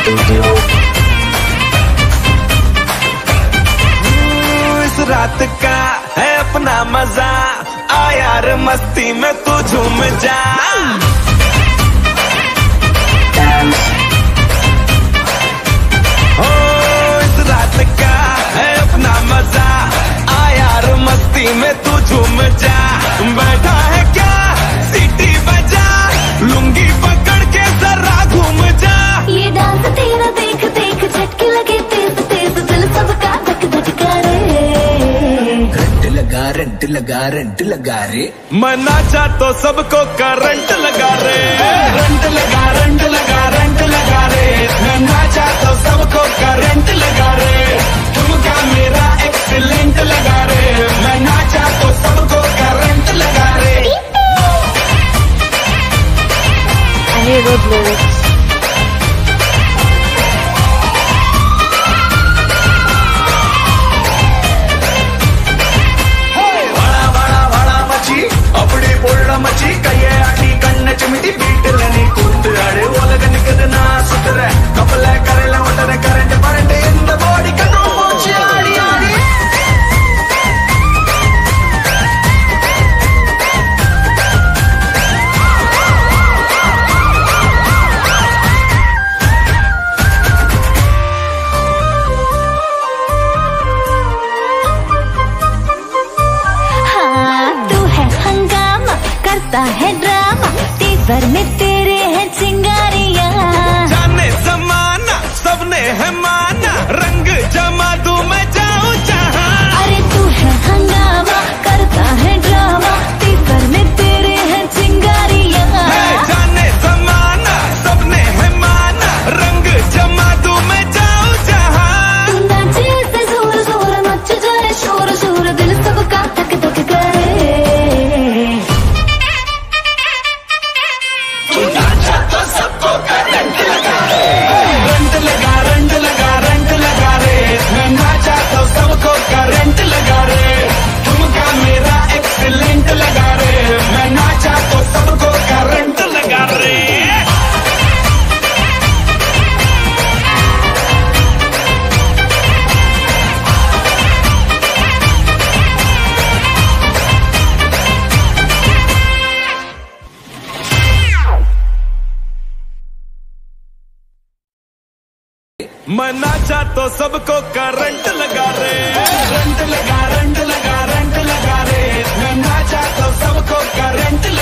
इस रात का है अपना मजा, आ यार मस्ती में तू झूम जा। ओ इस रात का है अपना मजा, आ यार मस्ती में तू झूम जा। बैठा है क्या सीटी बजा, लुंगी पकड़ के जरा घूम जा। ये डांस तेरा देख देख झटके लगे तेज तेज, दिल सबका धक धक करे। रंट लगा रे, मैं नाचा तो सबको करंट लगा रे। रंट लगा रे, मैं नाचा तो सबको करंट लगा रे। तुमका मेरा एक्सीलेंट लगा रे, मैं नाचा तो सबको करंट लगा रे। I hear good lyrics. அப்படி பொருள மச்சி கைய ஆட்டி கண்ண சிமிட்டி வீட்டுல நீ கூத்து ஆடு. உலகனுக்கு நான் சுத்துற கப்பல கரையில ஒட்டற கரண்ட் பரண்ட் இந்த பாடி கண்ணு போச்சு ஆடி ஆடி. करता है ड्रामा, तेवर में तेरे हैं चिंगारियां। जाने जमाना सबने है माना, रंग जमा दूं मैं जाऊं जहां। अरे तू है हंगामा, करता है ड्रामा, तेवर में तेरे हैं चिंगारियां। जाने जमाना सबने है माना, रंग जमा दूं मैं जाऊं जहां। तू नाचे ऐसे जोर जोर, मच जाए शोर शोर, दिल सबका धक धक करे। रंट लगा रे, मैं नाचा तो सबको करंट लगा रे। तुमका मेरा एक्सीलेंट लगा रे, मैं नाचा तो सबको करंट लगा रे। मैं नाचा तो सबको करंट लगा रे। रंट लगा रे, मैं नाचा तो सबको करंट